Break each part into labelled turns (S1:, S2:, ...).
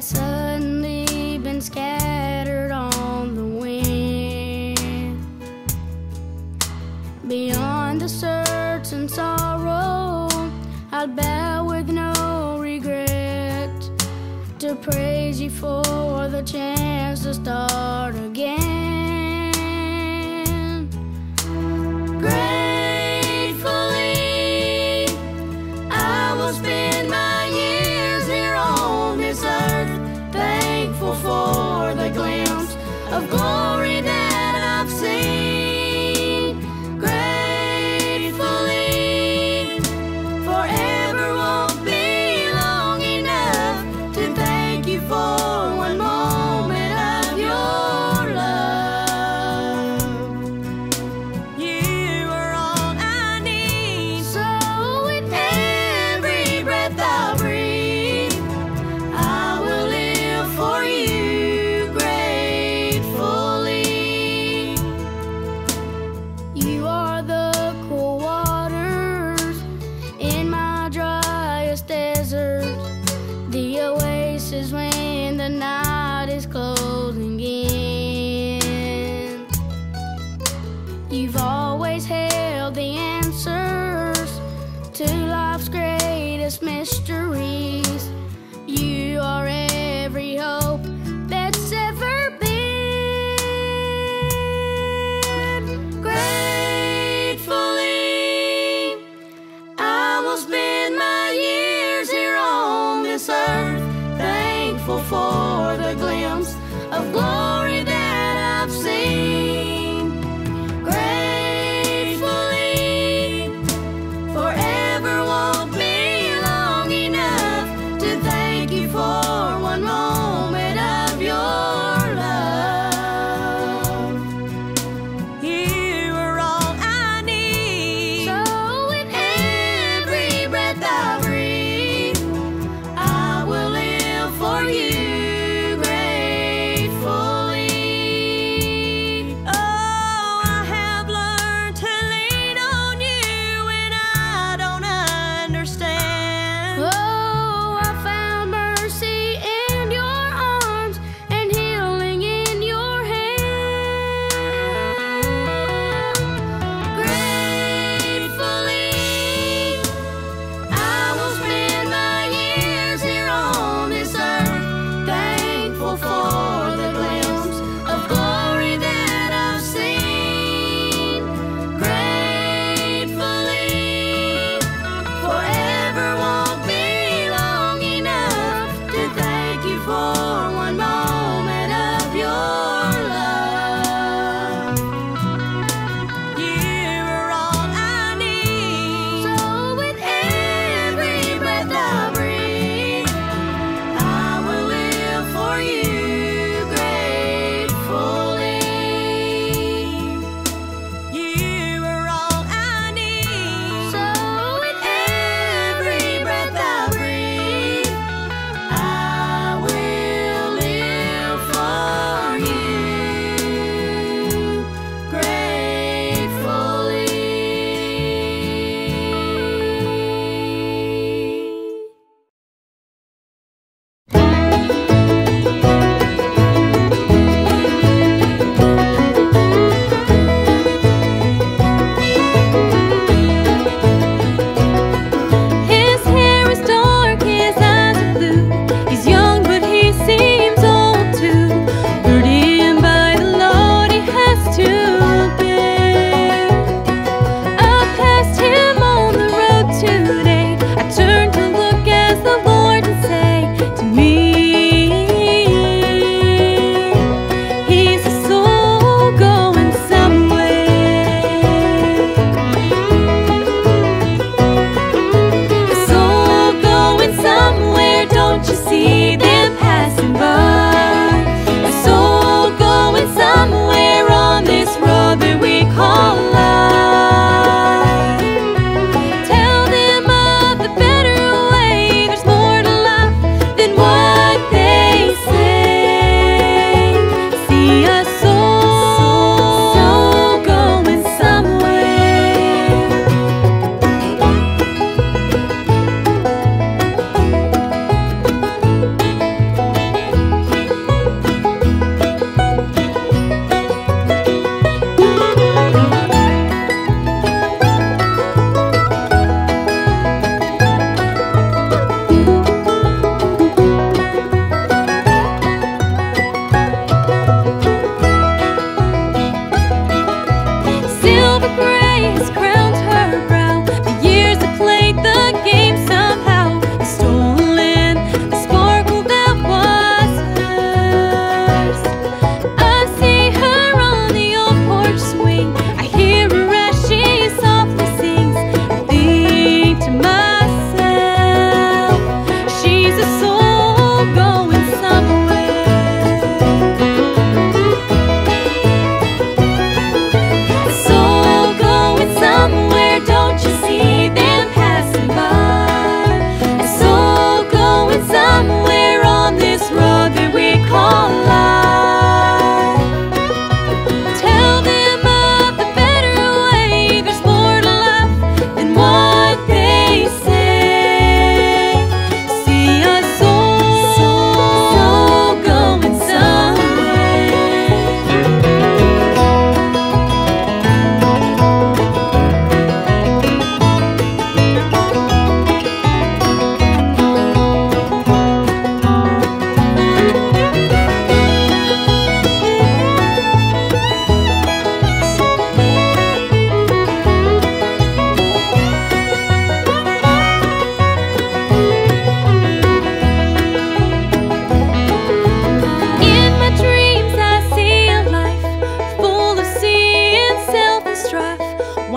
S1: had suddenly been scattered on the wind. Beyond the search and sorrow, I'll bow with no regret to praise you for the chance to start again. Gratefully, I will spend my years here on this earth, thankful for the glimpse of glory that I've seen. Gratefully, forever won't be long enough to thank you for one moment of your love.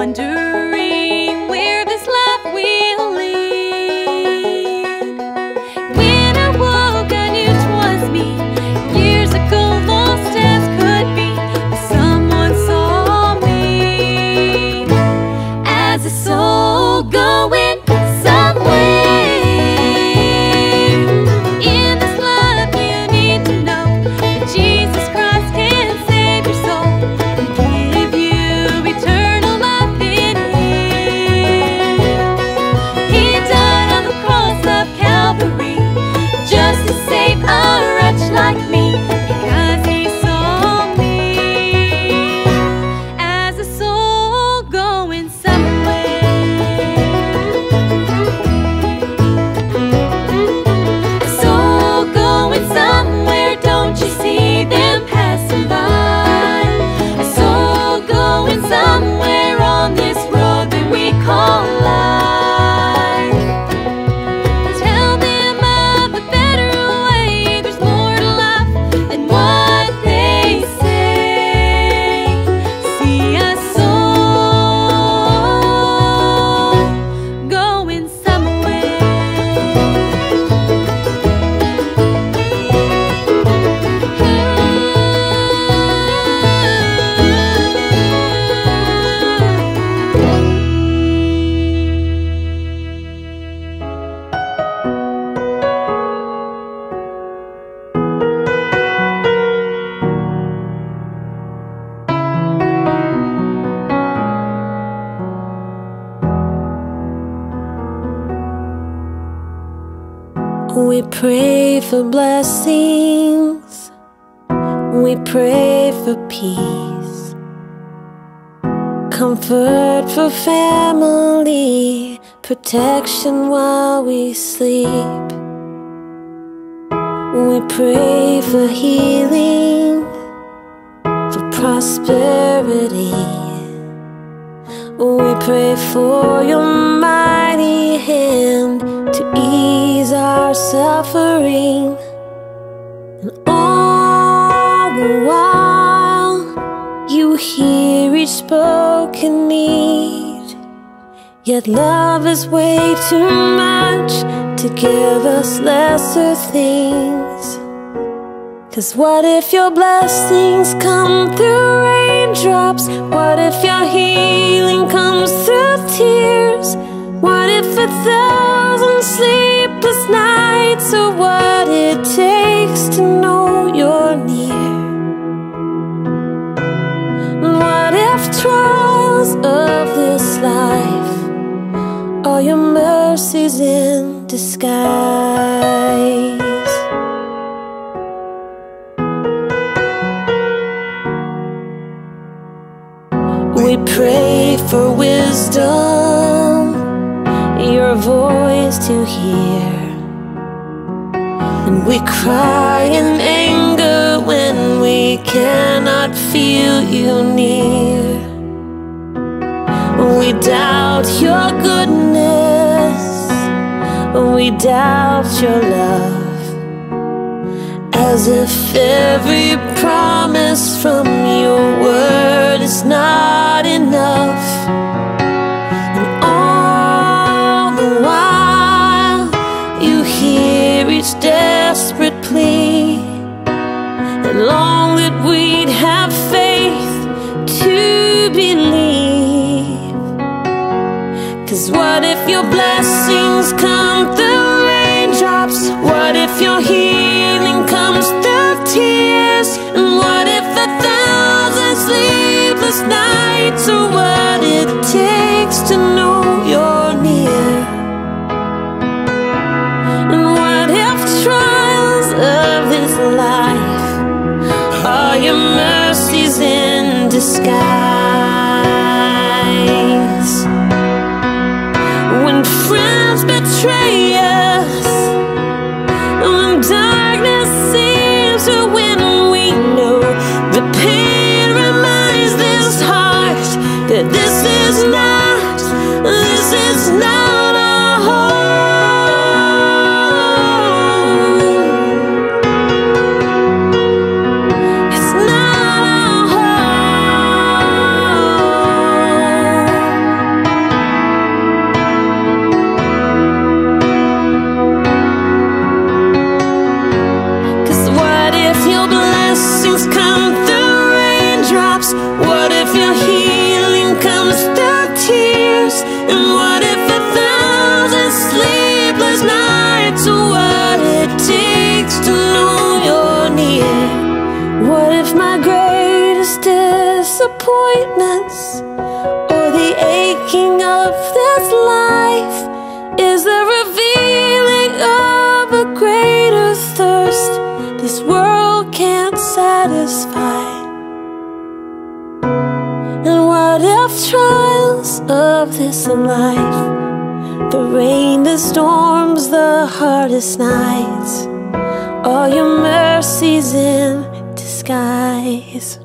S2: wondering where this life will lead. When I woke, I knew 'twas me. Years ago, lost as could be, but someone saw me as a soul going somewhere. In this life, you need to know that Jesus Christ can save your soul and give you eternal life in Him. He died on the cross of Calvary just to save a wretch like me, because He saw me as a soul going somewhere. A soul going somewhere, don't you see them passing by? A soul going somewhere on this road that we call life. Tell them of a better way. There's more to life than what they say. See a soul going somewhere.
S1: We pray for blessings, we pray for peace, comfort for family, protection while we sleep. We pray for healing, for prosperity. We pray for your mighty hand to ease our suffering. And all the while, you hear each spoken need. Yet love is way too much to give us lesser things. 'Cause what if your blessings come through raindrops? What if your healing comes through tears? What if 1,000 sleepless nights are what it takes to know you're near? And what if trials of this life are your mercies in disguise? We pray for wisdom, your voice to hear. And we cry in anger when we cannot feel you near. We doubt your goodness, we doubt your love, as if every promise from your word is not enough. And all the while, you hear each desperate plea, and long that we'd have faith to believe. 'Cause what if your blessings come through raindrops? What if your healing comes through tears? And what if 1,000 sleepless nights are what it takes to know you're near? And what if trials of this life are your mercies in disguise? When friends betray us, when darkness seems to win, we know the pain reminds this heart that this is not our home. It's not our home. stops? What if your healing comes through tears? And what if 1,000 sleepless nights are what it takes to know you're near? What if my greatest disappointments, or the aching of this life, is the revealing of a greater thirst this world can't satisfy? And what if trials of this life, the rain, the storms, the hardest nights, are your mercies in disguise?